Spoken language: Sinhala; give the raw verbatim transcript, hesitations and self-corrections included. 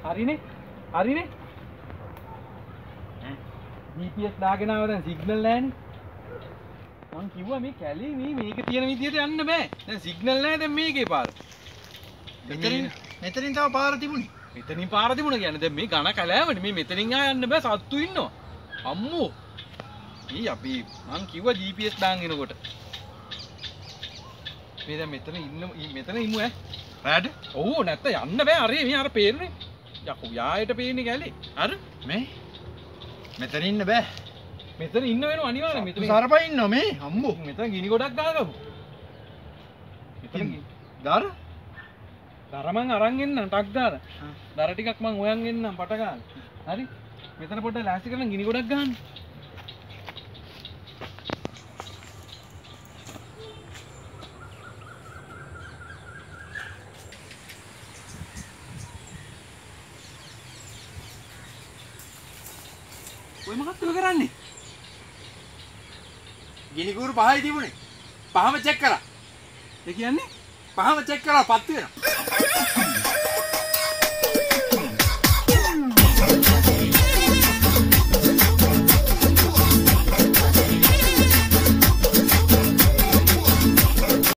හරිනේ හරිනේ G P S දාගෙන ආව දැන් සිග්නල් නැහැනේ මං කිව්වා මේ කැලේ මේ මේක තියෙන විදියට යන්න බෑ දැන් සිග්නල් නැහැ දැන් මේකේ පාර මෙතනින් මෙතනින් තව පාර තිබුණේ මෙතනින් පාර තිබුණා කියන්නේ දැන් මේ ඝන කැලෑවනේ මේ මෙතනින් ආ යන්න බෑ සත්තු ඉන්නවා අම්මෝ ඊ අපි මං කිව්වා G P S දාන් එනකොට මේ දැන් මෙතන ඉන්න මෙතන ඉමු ඈ රැඩ් ඔව් නැත්නම් යන්න බෑ අරේ මේ අර පේන්නේ යකෝ යායට පේන්නේ කැලේ අර මේ මෙතන ඉන්න බෑ මෙතන ඉන්න වෙනවා අනිවාර්යෙන් මෙතන සරපා ඉන්නවා මේ අම්මෝ මෙතන ගිනි ගොඩක් ගහගමු මෙතන දර දර මං අරන් එන්නම් ටක් දාලා දර ටිකක් මං හොයන් එන්නම් පට ගන්න හරි මෙතන පොඩ්ඩක් ලෑස්ති කරලා ගිනි ගොඩක් ගහන්න ඔය මොකක්ද ඔය කරන්නේ? ගිනි කූරු පහයි තිබුණේ. පහම චෙක් කරා. ඒ කියන්නේ පහම චෙක් කරා පත් වෙනවා.